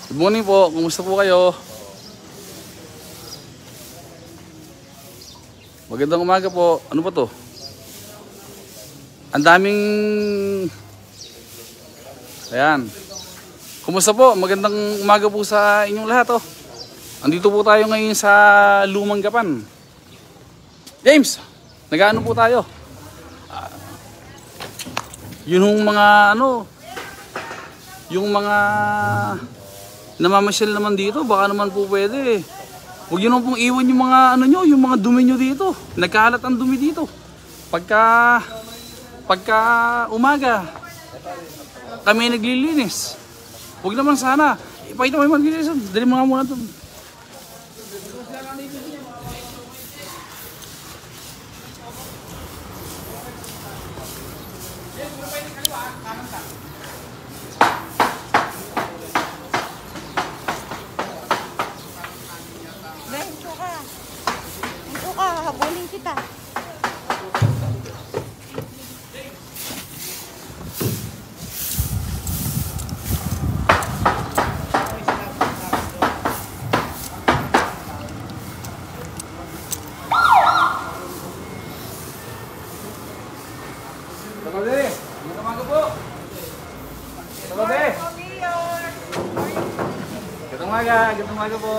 Good morning po, kumusta po kayo? Magandang umaga po. Ano po to? Ang daming... Ayan. Kumusta po? Magandang umaga po sa inyong lahat oh. Andito po tayo ngayon sa Lumang Gapan. James, nag-ano po tayo? Yung mga ano, yung mga namamasyal naman dito, baka naman po pwede. Huwag nyo naman pong iwan yung mga ano nyo, yung mga dumi nyo dito. Nagkalat ang dumi dito. Pagka umaga, kami naglilinis. Huwag naman sana. Ipakita mo yung maglilinis. Dali mga muna ito. Habulin kita. Tababe, magandang umaga po. Tababe. Magandang umaga po.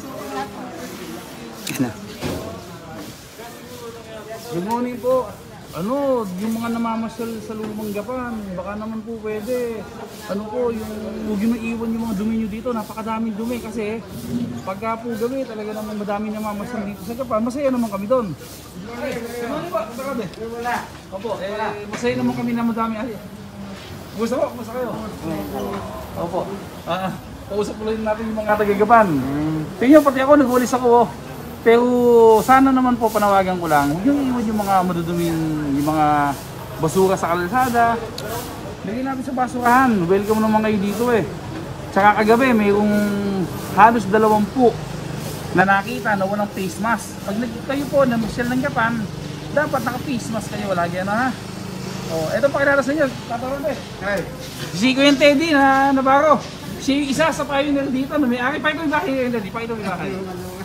Good morning po. Ano, yung mga namamasyal sa Lumang Gapan, baka naman po pwede. Ano po, huwag nyo iwan yung mga dumi nyo dito. Napakadaming dumi kasi pagka po gabi, talaga naman madaming namamasyal dito sa Gapan. Masaya naman kami doon. Ano ba? Grabe. Opo, masaya naman kami na madami. Gusto po, kumusta kayo? Opo. Kausap ulit natin yung mga taga-Gapan. Tingnan, pati ako, nag-ulis ako. Pero sana naman po panawagan ko lang, huwag yung iwan yung mga maduduming, yung mga basura sa kalsada. Lagyan natin sa basurahan, welcome naman kayo dito eh. Tsaka kagabi, mayroong halos 20 na nakita na walang face mask. Pag kayo po na masyal ng Gapan, dapat naka-face mask kayo lagi ano ha. Oh, eto pakilala sa inyo, tataroon eh. Si Kuya Teddy na Navarro. Si isa sa pioneer dito na may-ari. Pakito yung bahay, Teddy, pakito yung bahay.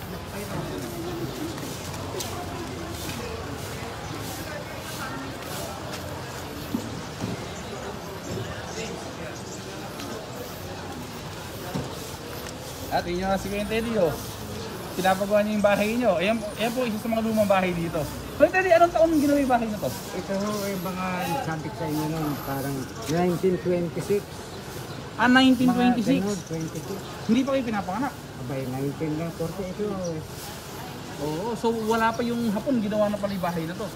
At inyo si Kuya Teddy oh. Pinapagawa niyo yung bahay niyo. Ayan po isa sa mga lumang bahay dito. Kuya Teddy, anong taon yung ginawa yung bahay na to? Ito ay mga sabi sa inyo nun, parang 1926. 1926? Mga 26. Hindi pa kayo pinapanganak? Abay, 1940 ito. Oo, so wala pa yung hapon, ginawa na pala yung bahay na to.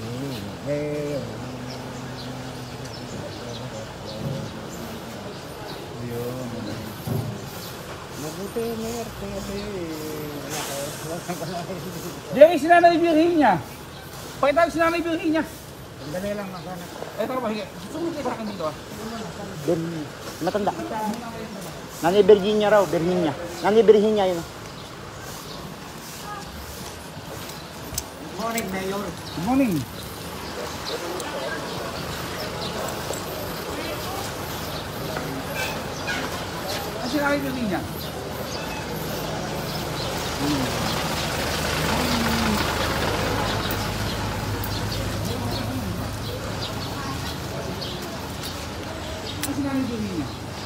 Mabuti mayor, kaya Jerry, si Nanay Virginia. Pakita ko si Nanay Virginia. Sandali lang, masana. Eto ka ba, sumit kayo sa akin dito ah. Matanda. Nani Virginia raw, Virginia. Nani Virginia yun. Good morning, Mayor. Good morning. Si Nanay Virginia. Si Nanay Virginia.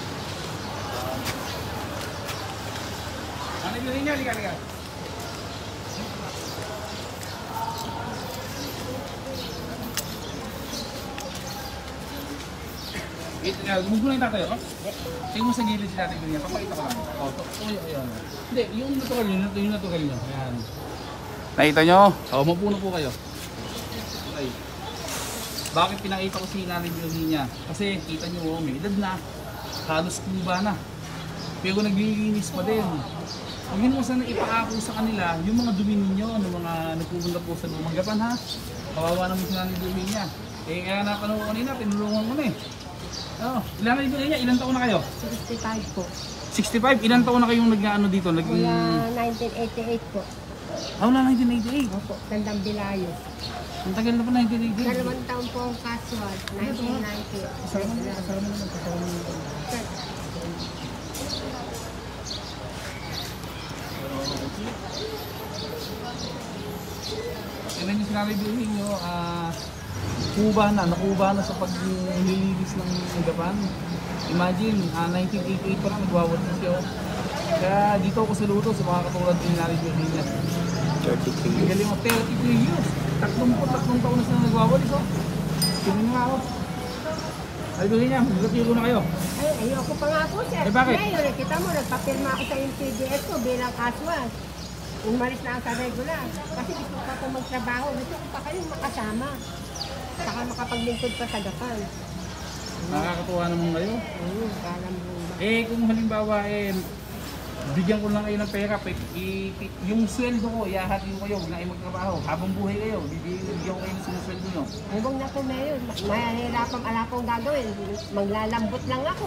Nanay Virginia, liga. Mugulay na tayo, oh? Tingin mo sa gilid si Nanay Virginia, papakita ko lang. Ayan. Hindi, yung natural nyo. Ayan. Nakita nyo? Mapuno po kayo. Okay. Bakit pinakita ko si Nanay Virginia? Kasi kita nyo, may edad na. Halos kuba na. Pero naglilinis pa din. Huwag nyo sana ipakako sa kanila yung mga dumi ninyo, ng mga nagpupunta po sa Lumang Gapan ha. Kawawa naman si Nanay Virginia. Kaya napanood ko kanina, tinulungan ko na eh. Ilan na niya? Ilan taon na kayo? 65 po. 65? Ilan taon na kayong nag-ano dito? Mula 1988 po. Wala 1988? Opo, Tandang Bilayo. Ang tagal na pa 1988. 2 taon po ang casual, 1990. Kasama naman. tingnan nyo sinabi bilhin nyo, nakuba na sa paglilinis ng Japan. Imagine, 1988 pa lang nagwawat na siya. Kaya dito ako sa luto sa mga katulad ng sinabi bilhin niya. 33 years. Galing mo, 33 years. 33 taon na sila nagwawalis, oh. Tingnan nga ako. Ay, bilhin niya, maglatiro na kayo. Ay, ayoko pa nga po, sir. Eh, bakit? Ngayon, kita mo, nagpapirma ako sa MPDS ko bilang casual. Umalis na ako sa regular. Kasi gusto ko pa magtrabaho. Gusto ko pa kayong makasama. Saka makapaglingkod pa sa Japan. Nakakatuwa naman kayo. Kala mo ba? Kung halimbawa, bigyan ko lang kayo ng pera, yung sweldo ko, ihahati ko kayo, huwag na kayo magtrabaho. Habang buhay kayo, bibigyan ko kayo ng sinusweldo nyo. Huwag na po ngayon. Mahirapan ala kong gagawin. Maglalambot lang ako.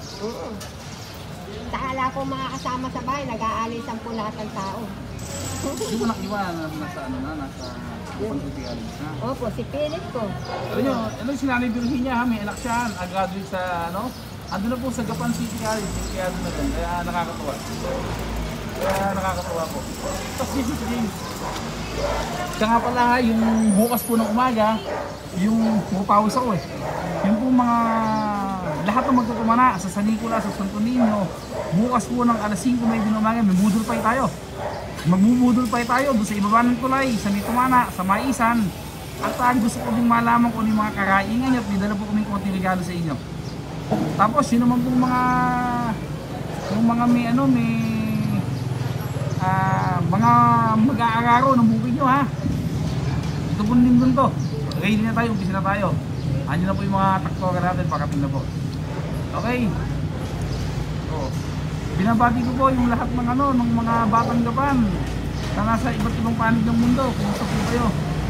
Saka ala akong mga kasama sa bahay, nag-aalisan po lahat ng tao. Hindi mo nakiwan na nasa pagtitigan na. Opo, si Philip ko. Alam nyo, yung sinanay bilhin niya, may anak siya, graduate sa ando na po sa Japan City College, kaya doon na doon, kaya nakakatuwa. Kaya nakakatuwa po. Tapos si James, siya nga pala, yung bukas po ng umaga, yung pupawis ako yung po mga lahat ng magtutumana sa San Nicolas, sa Santo Niño, bukas po ng alas 5 may umaga, may budol pa tayo. Magbubudol pa tayo doon sa ibaba ng tulay, sa Mitumana, sa Maisan. At gusto ko din malaman kung ano yung mga kakaingan niyo at may dala po kaming konting regalo sa inyo. Tapos yun naman pong mga mga mag-aararo ng bukid nyo ha. Ito po din to. Ready na tayo, umpisa na tayo. Andiyan na po yung mga taktoka natin, pakating na po. Okay. So, binabati ko po yung lahat ng ng mga batang Japan na nasa iba't ibang panig ng mundo. Kumusta po kayo?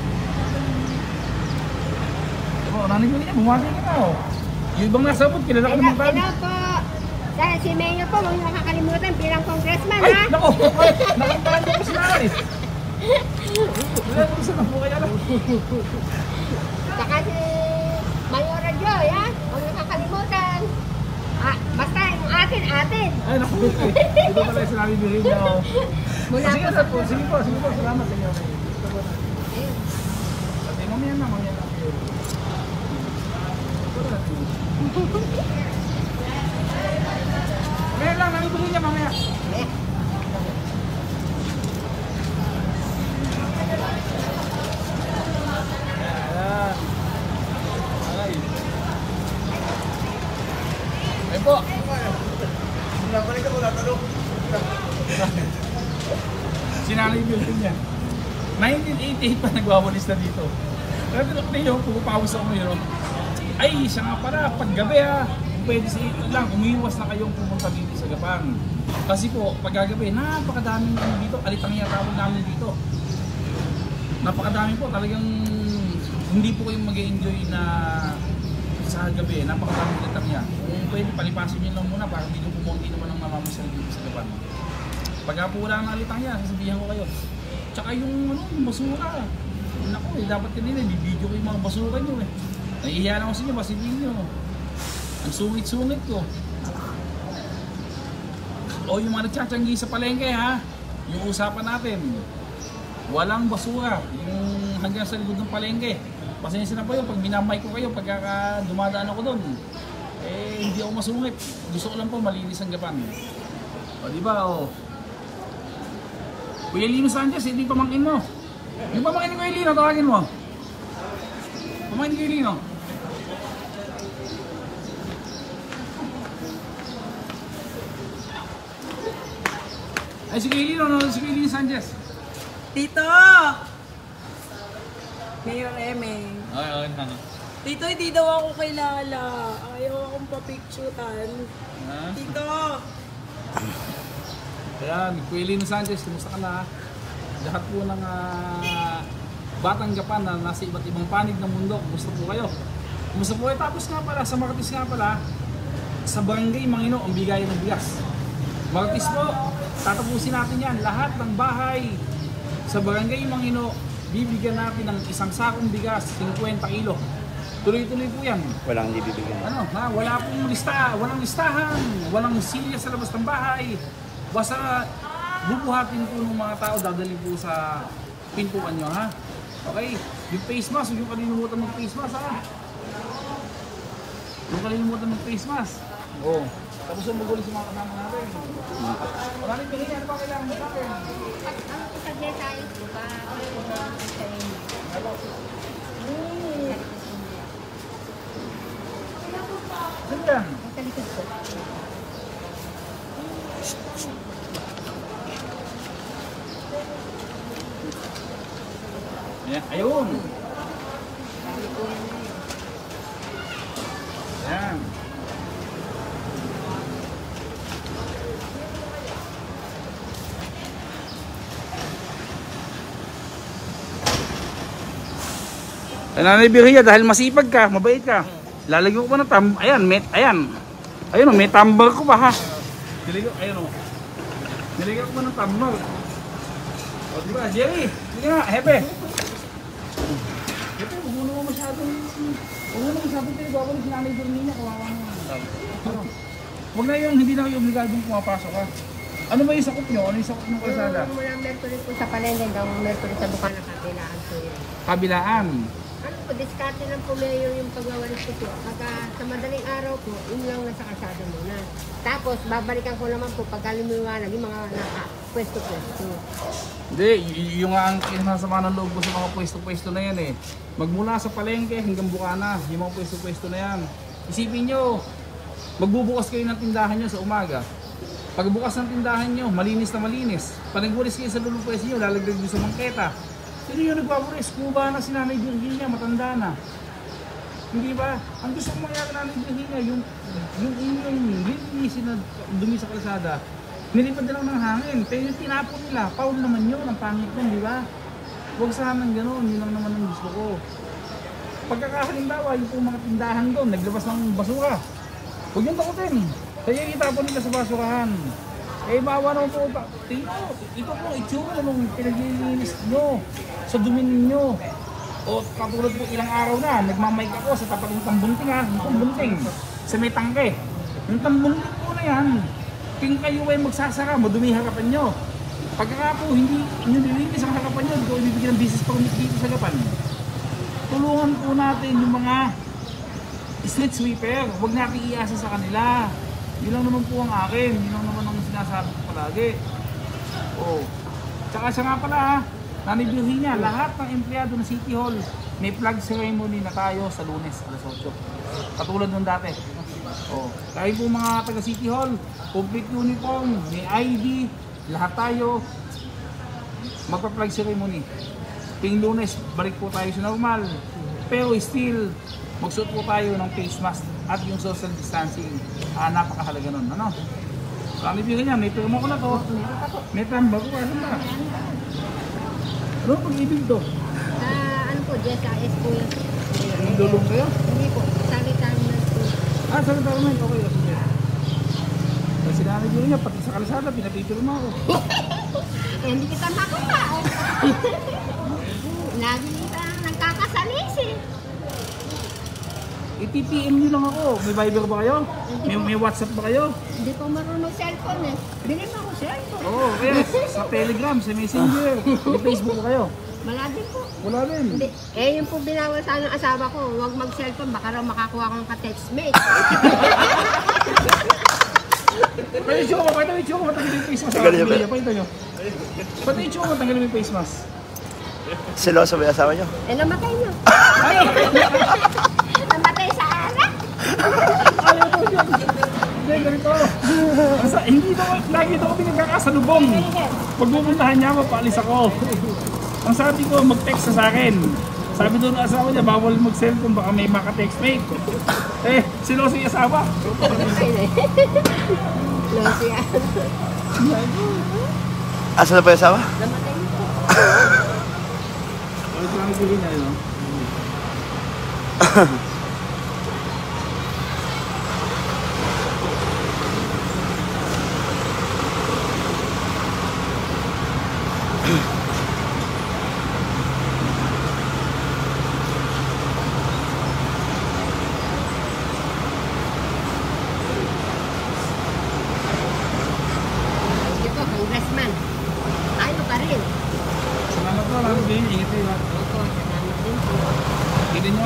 So, nanin ko niya, bumati ka na Yung ibang nasabot, kilala ko naman tayo. Hello po. Dahil si Mayor po, huwag niyo makakalimutan bilang congressman, Ay, ha? naku! Nakantahan ko po si Nanay. Wala ko sa po kaya lang. Saka si Mayor Joy, ha? Huwag niyo makakalimutan. Basta yung atin. Ay, naku! Ito pala yung sinabi bilhin niya. Mula Sige po sa sige po. Salamat sa inyo. Pati mamaya na. Mamaya lang, namin bilhin niya mamaya. Ayun po. Sinanay bilhin niya. 1988 pa nagwawalis na dito. Pero tinakli nyo, pupawas ako ngayon. Ay, siya nga pala, paggabi pwede sa ito lang, umiwas na kayong pumunta dito sa Japan. Kasi po, paggagabi, napakadaming dito, alitangya tawag namin dito. Napakadami po, talagang hindi po kayong mag-enjoy na sa gabi, napakadaming alitangya. Kung pwede, palipasin nyo lang muna para hindi nyo pumunti naman ang mamamasal dito sa Japan. Pagka po wala ng alitangya, sasabihan ko kayo. Tsaka yung basura. Naku, dapat kanina, bibidyo ko yung mga basura nyo Nahihiya na ako sa inyo, basilin nyo. Ang sungit-sungit ko. O yung mga nagtsatsyanggi sa palengke yung usapan natin. Walang basura, yung hanggang sa likod ng palengke. Pasensya na po yun, pag binamay ko kayo, pagka dumadaan ako doon, hindi ako masungit. Gusto ko lang po malinis ang Japan. O diba, Kuya Lino Sanchez, hindi pamangkin mo. Yung pamangkin ni Kuya Lino, tawagin mo. Pamangkin ni Kuya Lino. Ay, si Kuya Lino, si Kuya Lino Sanchez. Tito! Mayor Emeng. Okay. Tito, hindi daw ako kilala. Ayaw akong papicturean. Tito! Ayan, Kuya Lino Sanchez, kumusta ka na? Lahat po ng batang Japan na nasa iba't ibang panig ng mundo, kumusta po kayo? Kumusta po kayo? Tapos nga pala, sa Martis nga pala, sa Barangay Mangino, ang bigay ng bigas. Martis po, tatapusin natin yan. Lahat ng bahay sa Barangay Mangino, bibigyan natin ng isang sakong bigas, 50 kilo. Tuloy-tuloy po yan. Walang hindi bibigyan. Wala pong walang listahan, walang silya sa labas ng bahay. Basta bubuhatin po ng mga tao, dadali po sa pintuan nyo, Okay, yung face mask, huwag yung kalilimutan mag face mask ha. Huwag kalilimutan mag face mask. Oo. Tapos yung magulis yung mga kasama natin. Wala rin pingin, ano ba kailangan mo sa akin? Ang isagay tayo po ba? Saan yan? Sa likod ko. Ayan, ayun. Ayan. Nanay Birhia, dahil masipag ka, mabait ka. Lalagyan ko pa ng ayan, ayan. Ayun, may tambal ko pa ha. Nilagyan, ayun o. Nilagyan ko pa ng tambal. O, diba, Jerry? Sige nga, hepe. Hepe, huwag mo naman masyadong pinagbabalis si Nanay Birhia, kawawa naman. Ano? Huwag na yung, hindi na kayo obligadong pumapasok ha. Ano ba yung sakop nyo? Ano yung sakop ng kalsada? Yung mula Mercury po sa Palengke hanggang Mercury sa Bukana Kabilaan po yun. Kabilaan. Ano po, diskarte lang po mayor yung pagwawalis ko po. Pagka sa madaling araw po, yun lang nasa kalsada muna. Tapos, babalikan ko naman po pagka lumiwanag yung mga pwesto-pwesto. Hindi, yung nga ang kinasama ng loob ko sa mga pwesto-pwesto na yan eh. Magmula sa palengke hanggang Bukana, yung mga pwesto-pwesto na yan. Isipin nyo, magbubukas kayo ng tindahan nyo sa umaga. Pagbukas ng tindahan nyo, malinis na malinis. Pag nagbulis kayo sa lulong pwesto nyo, lalagdag nyo sa mangketa. Sino yung nagbabulis? Kuba na si Nanay Virginia, matanda na. Hindi ba? Ang gusto kong mangyari Nanay Virginia, yung inyong lilinisin na dumi sa kalsada, nilipad na lang ng hangin. Pero yung tinapon nila, paul naman yun, ang pangit nun, di ba? Huwag sanang gano'n, yun lang naman ang gusto ko. Pagkakahalimbawa, yung mga tindahan doon, naglabas ng basura. Huwag yung takutin. Kaya itapon nila sa basurahan. Eh, maawa naman po, tingnan, ito po, itsura nung pinaglilinis nyo sa dumi ninyo. O katulad po ilang araw na, nagmamike ako sa tapat ng tambunting ha, itong bunting, sa may tangke. Yung tambunting po na yan, kung kayo ay magsasara, madumi harapan nyo. Pagka po hindi nyo nilinis ang harapan nyo, hindi ko ibibigyan ng business permit dito sa harapan. Tulungan po natin yung mga street sweeper, huwag natin iasa sa kanila. Yun lang naman po ang akin, yun lang naman ang sinasabi ko palagi. Oh. Tsaka siya nga pala ha, Nanay Virginia, lahat ng empleyado ng City Hall, may flag ceremony na tayo sa Lunes, alas 8. Katulad nung dati. Oh. Tayo po mga taga City Hall, complete uniform, may ID, lahat tayo, magpa-flag ceremony. Ting Lunes, balik po tayo sa normal. Pero still, magsuot po tayo ng face mask at yung social distancing. Napakahalaga nun. Ano? Kami bigyan niya, may pirma ko na to. May tambag ko. Ano ba? Ano pag-ibig to? Ano po, JSIS po yun. Yung dulong kayo? Hindi po, sanitarment po. Sanitarment. Okay. Sige. Kasi Nanay Virginia, pati sa kalsada, pinapipirma ako. Hindi kita makita. Lagi kita nagkakasalis eh. I-TPM nyo lang ako. May Viber ba kayo? May WhatsApp ba kayo? Hindi ko marunong cellphone eh. Bilhin mo ako cellphone. Oo, yes. Sa Telegram, sa Messenger. May Facebook ba kayo? Wala din po. Wala din. Hindi. Yung po binawal sa ng asawa ko, huwag mag-cellphone, baka raw makakuha ko ng ka-textmate. Pwede yung choco, tanggalin yung face mask. Pwede nyo. Pwede yung choco, tanggalin yung face mask. Seloso ba yung asawa niyo? Namatay nyo. Namatay sa anak. Ayaw ko yun. Hindi, ganito. Hindi daw, lagi daw kami nagkakasalubong. Pag pupuntahan niya ako, paalis ako. Ang sabi ko, mag-text sa akin. Sabi doon ng asawa niya, bawal mag-cellphone, baka may maka-textmate. Siloso yung asawa. Losi yan. Asa na pa yung asawa? Namatay nyo po. Ito lang yung niya, no? Ito, congressman. Tayo pa rin. Salamat po, Nanay Virginia. Ingat kayo. Opo.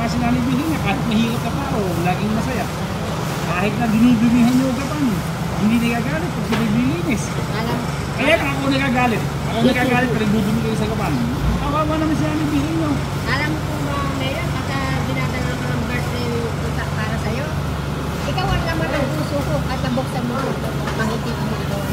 nga si Nanay Bing niya, kahit mahirap ka pa, laging masaya. Kahit na dinidumihan yung kapan, hindi nagagalit pag pinaglilinis. Alam, Kaya ako nagagalit. Ako nagagalit pag nagdudumi kayo sa kapan. Kawawa naman si Nanay Bing niyo. alam mo kung ngayon, pagka dinadala ko ng birthday para sa'yo, ikaw ang naman ang puso ko at nabuksan mo. Mahiti ko mo ikaw.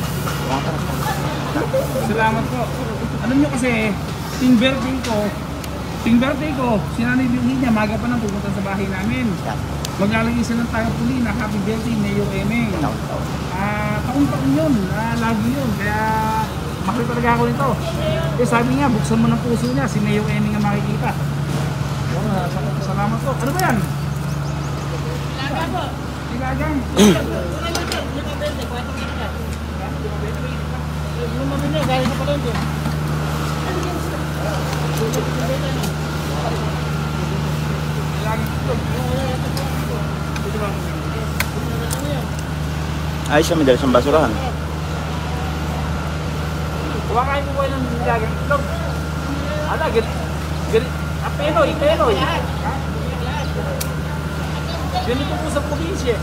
Salamat po. Alam nyo kasi, ting birthday ko, si Nanay Bing niya, maga pa nang pupunta sa bahay namin. Maglalagay siya ng tarpaulin na happy birthday, Mayo Emeng. Taon-taon yun, lagi yun. Kaya makita talaga ako nito. Eh sabi niya, buksan mo ng puso niya, si Mayo Emeng ang makikita. Salamat po. Ano ba yan? Laga po. Ilagang. Lumabas niya, galing sa palengke. Ayos siya, may dala siyang basurahan. Kumakain po kayo ng ilagang itlog. Ala, Penoy. Ha? Ganito po sa probinsya.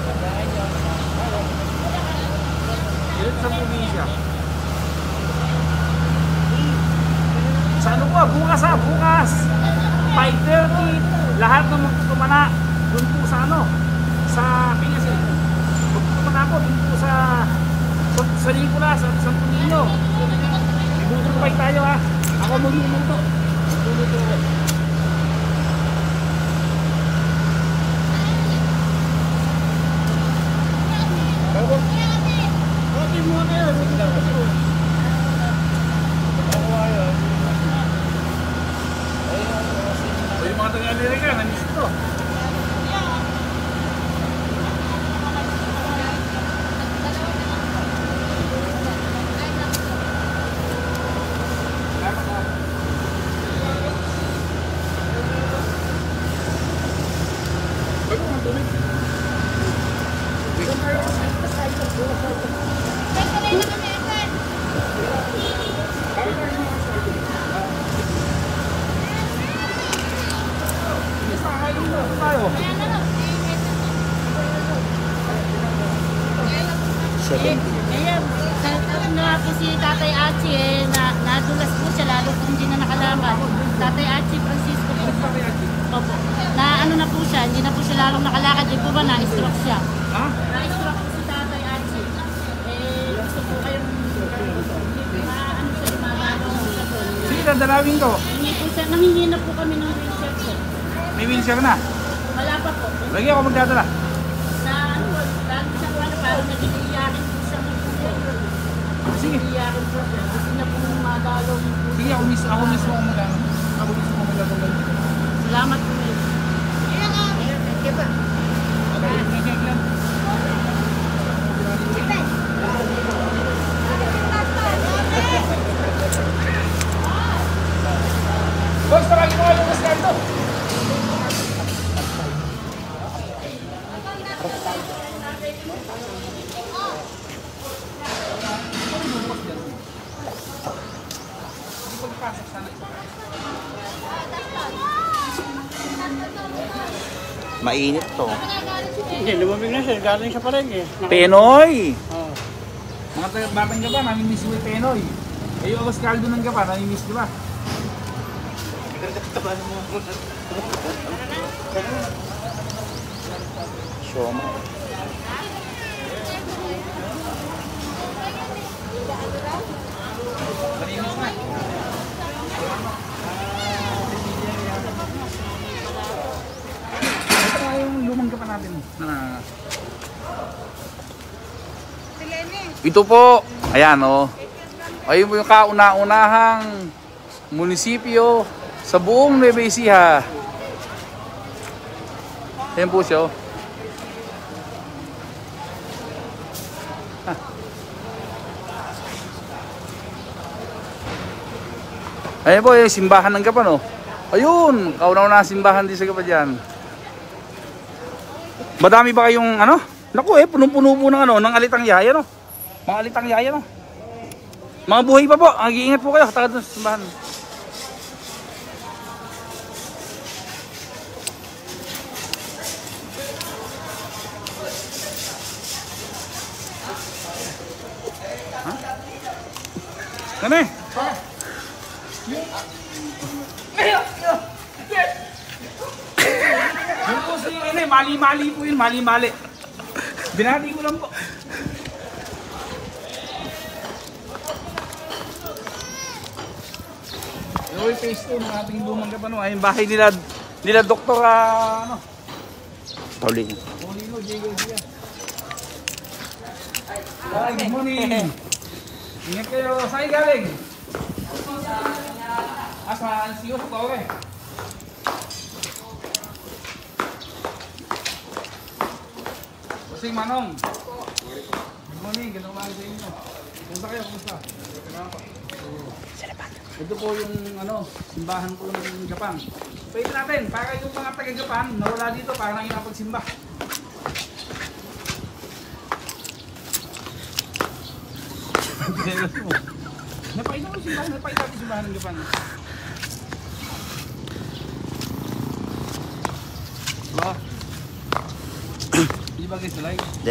Ganito sa probinsya. Sa ano po, bukas. 5:30, lahat ng magtutumana doon po sa ano, sa Pingasin. Magtutumana po doon po sa Nicolas at Santo Niño. Ibutulpay tayo ha. Ako magluluto. Okay mo na yun. Yung mga taga-Amerika, nanis ito. Ayan, sabi nga po si Tatay Achi nadulas po siya lalo kung hindi na nakalaman. Tatay Achi Francisco po. Opo. Na ano na po siya, hindi na po siya lalong nakalakad. Di po ba na-stroke siya? Ha? Na-stroke po si Tatay Achi. Gusto po kayong ano siya, lumalalo siya po. Sige, dadalawin ko. Nangingi na po kami ng wheelchair po. May wheelchair na. Wala pa po. Lagi ako magdadala. Na ano po, lalo siya po parang naging iyakin po siya. Sige. Iyakin po siya. Kasi na po madalong po. Sige, ako mismo ako magdadala. Ako mismo ako magdadala. Salamat po. Thank you ba? Boss, parang mo yung mas kanto. Mainit to. Hindi, lumamig na siya. Galing sa palengke. Penoy! Oo. Mga batang gaba, namimiss mo yung Penoy. Eh yung August Caldo ng gaba, namimiss di ba? Shoma. Namimiss na. Ito nga yung lumang gaba natin. Ito po, ayan o. Ayun po yung kauna-unahang munisipyo sa buong Nueva Ecija. Ayan po siya o. Ayan po yung simbahan ng Gapan o. Ayun, kauna-unahang simbahan din sa Gapan dyan. Madami ba kayong ano? Naku punong-puno po ng ano, ng alitang yaya no. Mga alitang yaya no. Mga buhay pa po, mag-iingat po kayo, taka doon sa simbahan. Ano eh? Yung po si ano eh, mali-mali po yun, mali-mali. Binati ko lang po. Yung phase 2 ng ating lumang kapano ay yung bahay nila Dr. Ano? Pauline. Paulino, Diego Dia. Hi, good morning. Ingat kayo. Saan galing? Sa Ansios, Torre. Busing Manong. Good morning, gandang umaga sa inyo. Kumusta kayo? Kumusta? Ito po yung simbahan po ng Japan. Pwede natin, para yung mga taga-Japan na wala dito, para nang inapagsimba. Napailan ko simbahan, napailan ko simbahan ng Japan. Ba? Hindi ba guys na like? Hindi.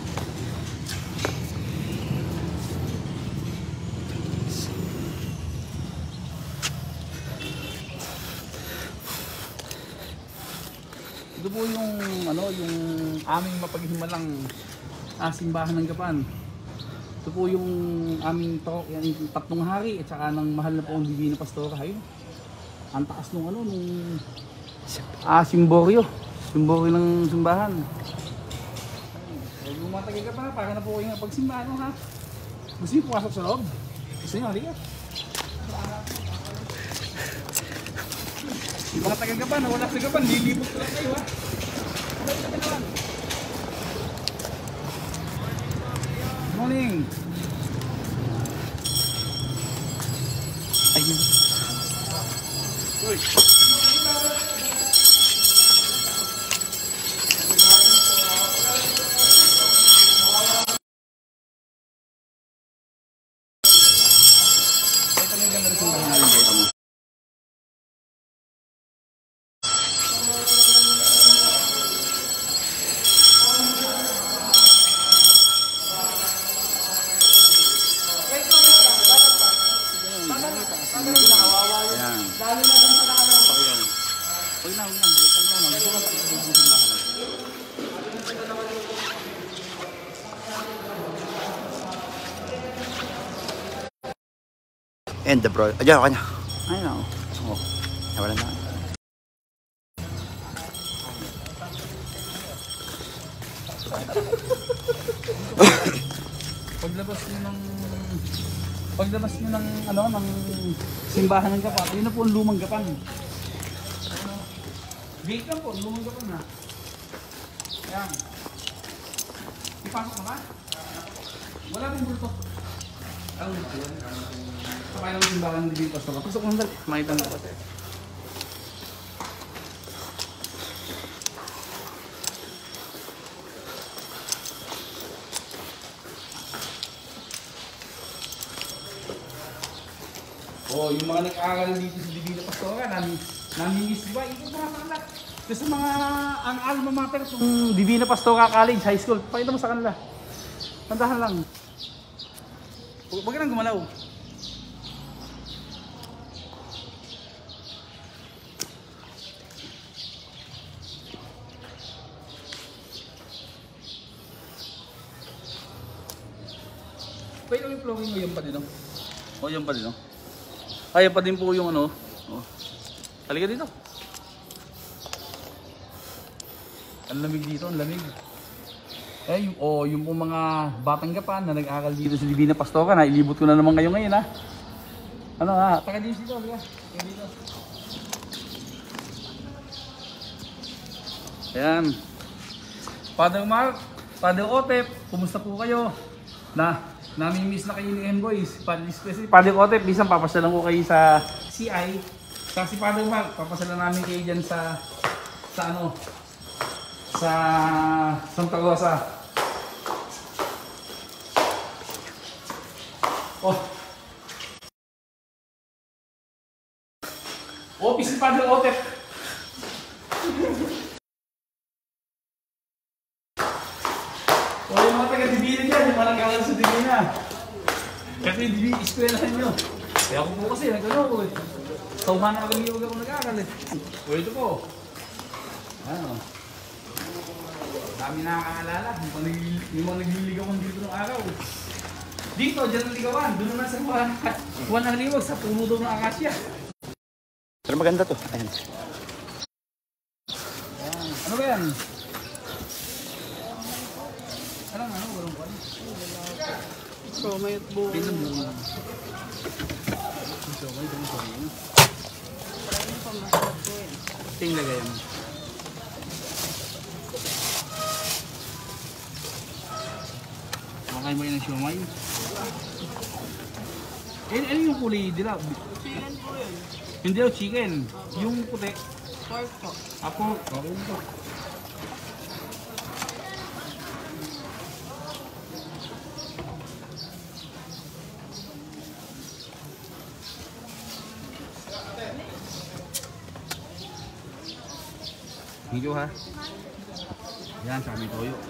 Ito po yung yung aming mapaghimalang simbahan ng Japan. Ito po yung aming yung tatlong hari at saka ng mahal na po ang Divina Pastora. Ayun. Ang taas nung simboryo. Simboryo ng simbahan. Huwag lumatagay ka pa, para na po kayo pagsimbahan, ha? Gusto niyo pumasok sa loob? Gusto niyo, halika. Yung mga taga-Gapan, wala sa Gapan, lilibot ko lang kayo, ha? Good morning! Ayun. Uy! And the bro. Ayan, kanya. Ayun ako. Oo. Nawala na. Paglabas niyo ng ng simbahan ng Japan, yun na po ang lumang Japan. Gate lang po, lumang Japan na. Ayan. Ipasok na ba? Wala pong bulto. Ang kapay ng simbahan ng Divina Pastora. Pasok lang dali. Makita na po. Oh, yung mga nag-aaral dito sa Divina Pastora, namimiss ba? Ikot mga kanila. Kasi mga ang alma mater ng Divina Pastora College, high school. Pakita mo sa kanila. Tandahan lang. Huwag ka nang gumalaw. Pwede yung flowing mo yung pa din, no? O, yung pa din, no? Ay, pa din po yung Oh. Halika dito. Ang lamig dito, ang lamig. Eh, yung po mga batang Japan na nag-aaral dito sa Divina Pastora, na ilibot ko na naman kayo ngayon, ha? Taka dito, halika. Taka dito. Ayan. Father Mark, Father Otep, kumusta po kayo? Nami-miss na kayo ni Envoys. Father Otep, bisan papasyalan ko kayo sa CI. Kasi Father Mark, papasyalan namin kayo dyan sa Santa Rosa. Office ni Father Otep. Yung mga taga-Divina dyan, yung mga nag-aaral sa Divina. Kasi hindi eskwelahan nyo. Kaya ako po kasi, nagano ko eh. Tauhan na kami huwag ako nag-aaral eh. O ito po. Ano? Dami nakakaalala. Yung mga nagliligawan dito ng araw. Dito, dyan ang ligawan. Doon naman sa buwan ng liwag, sa puno daw ng akasya. Pero maganda to. Ayan. Ano ba yan? Ano? Walang kwan. So, may buo. Tingnan mo. Tingnan lagay yan. Okay mo yun ang siomay? Ano yung kulay nila? Chicken po yun. Hindi daw chicken. Yung puti. Pork po. Apo. Okay mo. Thank you ha. Yan, sa aming toyo.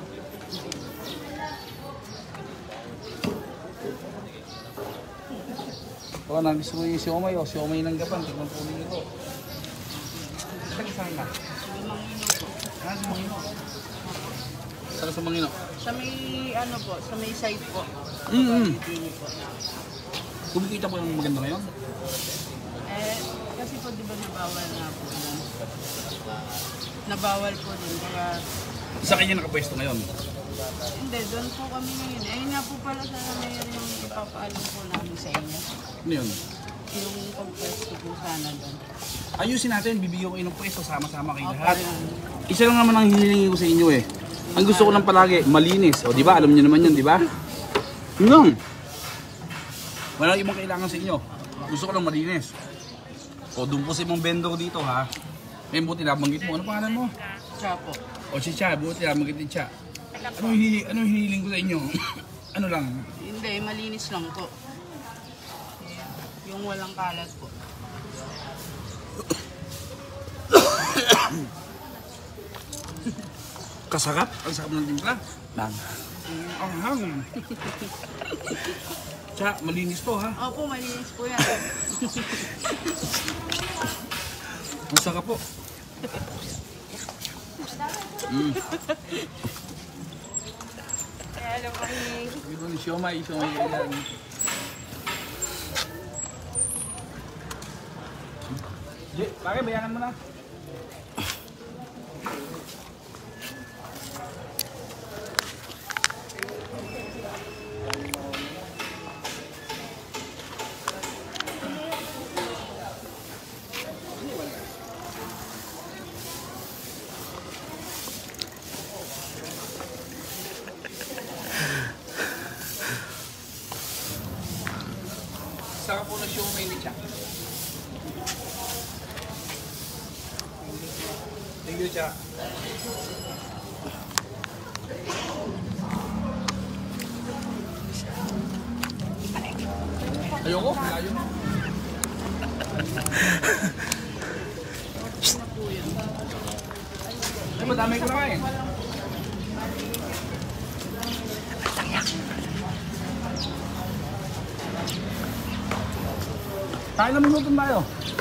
Baka nabis mo yung siomay o siomay ng gapan. Tignan po ninyo ito. Saan ka? Sa Mangino. Saan sa Mangino? Sa may, ano po, sa may side po. Dini po. Kumikita po yung maganda ngayon? Kasi po di ba nabawal na po yun? Nabawal po din. Kaya, Sa kanya nakapwesto ngayon? hindi, doon po kami ngayon. Ayun nga po pala sana mayroon yung ipapaalam po namin sa inyo. Ano yun? Yung pag-pwesto po sana doon. Ayusin natin, bibigyan ko kayo ng pwesto, sama-sama kayo Opo, lahat. yan. Isa lang naman ang hinihingi ko sa inyo eh. Ang gusto ko lang palagi, malinis. O di ba? Alam niyo naman yun, di ba? Yun. Wala ibang kailangan sa inyo. Gusto ko lang malinis. O doon po si mong vendor dito ha. May buti nabanggit mo. Ano pangalan mo? Siya po. O si Cha, buti nabanggit ni Cha. Anong hinihiling ko sa inyo? Ano lang? Hindi, malinis lang po. Yung walang kalat po. Kasarap? Ang sarap ng timpla. Bang. Ang hangin. Cha, malinis to ha. Opo, malinis po yan. Ang sarap po. Kaya alam ko Ito ni siomay yan. Pare, bayaran mo na. Sarap po na siomay ni Cha. Thank you, Cha. Ayoko, malayo na. Ay, madami ko na kain. Tayo na minuto tayo.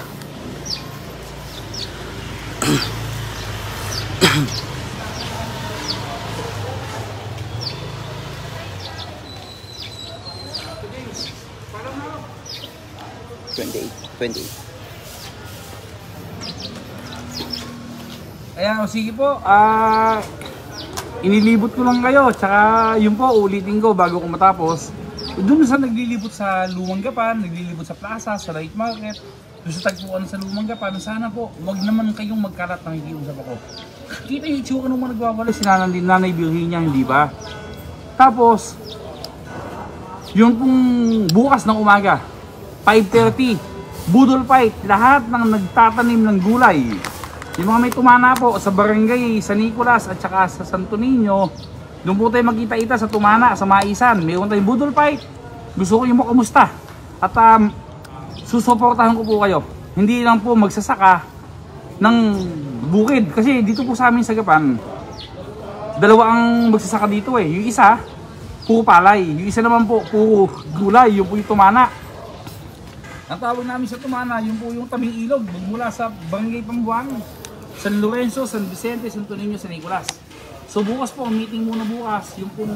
Ayan, o sige po. Inilibot ko lang kayo. Tsaka yun po, ulitin ko bago ko matapos. Doon sa naglilibot sa Lumang Gapan, naglilibot sa plaza, sa light market, doon sa tagpuan sa Lumang Gapan, sana po, wag naman kayong magkalat ng hikiusap ako. Kita yung itsura nung mga nagwawala si Nanay Virginia, hindi ba? Tapos, yung pong bukas ng umaga, 5:30, budol fight, lahat ng nagtatanim ng gulay. Yung mga may tumana po sa barangay, sa Nicolas at saka sa Santo Niño, doon po tayo magkita-ita sa tumana, sa Maisan. Mayroon tayong budol fight. Gusto ko yung makamusta. At susuportahan ko po kayo. Hindi lang po magsasaka ng bukid. Kasi dito po sa amin sa Gapan, dalawa ang magsasaka dito eh. Yung isa, puro palay. Yung isa naman po, puro gulay, yung po yung tumana. Ang tawag namin sa tumana, yung po yung tabing ilog, mula sa Barangay Pambuang, San Lorenzo, San Vicente, Santo Niño, San Nicolas. So bukas po, meeting muna bukas, yung pong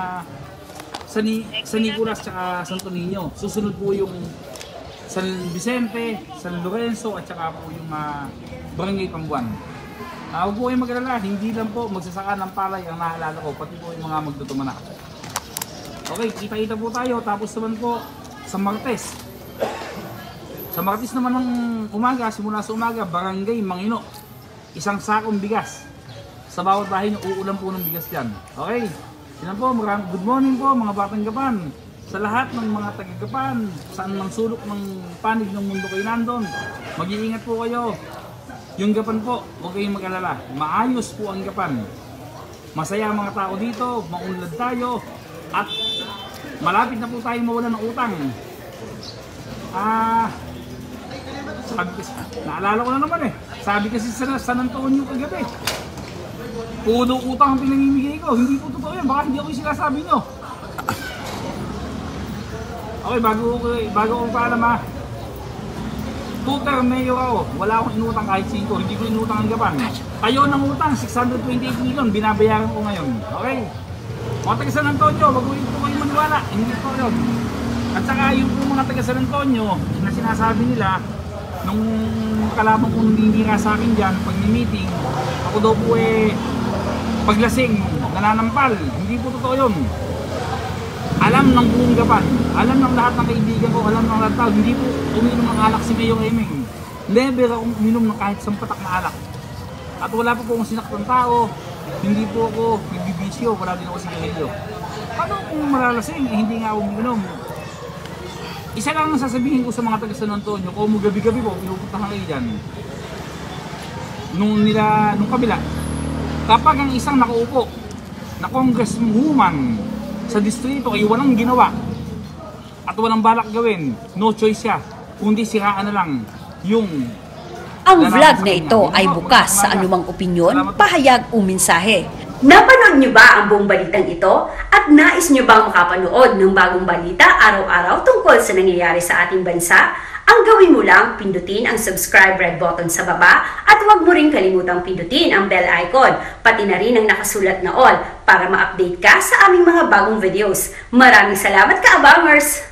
San Nicolas at Santo Niño. Susunod po yung San Vicente, San Lorenzo at saka po yung Barangay Pambuang. Huwag po kayong mag-alala, hindi lang po magsasaka ng palay ang naalala ko, pati po yung mga magtutumanak. Okay, kita-kita po tayo, tapos naman po sa Martes. Sa Martes naman ng umaga, simula sa umaga, Barangay Mangino. Isang sakong bigas. Sa bawat bahay nyo, uulan po ng bigas dyan. Okay? Yan po, good morning po mga Batang Gapan. Sa lahat ng mga taga-Gapan, saan mang sulok ng panig ng mundo kayo nandun, mag-iingat po kayo. Yung Gapan po, huwag kayong mag-alala. Maayos po ang Gapan. Masaya ang mga tao dito, maunlad tayo, at malapit na po tayo mawalan ng utang. Sabi kasi, naalala ko na naman eh. Sabi kasi sa San Antonio kagabi, puno utang ang pinamimigay ko. Hindi po totoo yan. Baka hindi ako yung sinasabi nyo. Okay, bago ko paalam ha. Two-term mayor ako. Wala akong inutang kahit 5. Hindi ko inutang ang Gapan. Kayo ng utang, 628 million. Binabayaran ko ngayon. Okay? Mga taga San Antonio, wag po kayo maniwala. Hindi po yun. At saka yung po mga taga San Antonio na sinasabi nila, nung kalaban ko nung hinira sa akin dyan, pag ni-meeting, ako daw po paglasing, nananampal. Hindi po totoo yun. Alam ng buong Gapan, alam ng lahat ng kaibigan ko, alam ng lahat ng hindi po uminom ng alak si Mayor Eming. Never akong uminom ng kahit isang patak na alak. At wala po akong sinaktan tao, hindi po ako nagbibisyo, wala din ako sigarilyo. Paano kung malalasing, hindi nga ako uminom? Isa lang ang sasabihin ko sa mga taga San Antonio, kung gabi-gabi po, pinupuntahan kayo dyan. Nung kabila, kapag ang isang nakaupo na congresswoman sa distrito ay walang ginawa at walang balak gawin, no choice siya, kundi siraan na lang yung... Ang vlog na ito ay bukas sa anumang opinyon, pahayag o mensahe. Napanood nyo ba ang buong balitang ito? At nais nyo bang makapanood ng bagong balita araw-araw tungkol sa nangyayari sa ating bansa? Ang gawin mo lang, pindutin ang subscribe red button sa baba at huwag mo rin kalimutang pindutin ang bell icon, pati na rin ang nakasulat na all para ma-update ka sa aming mga bagong videos. Maraming salamat ka-abangers!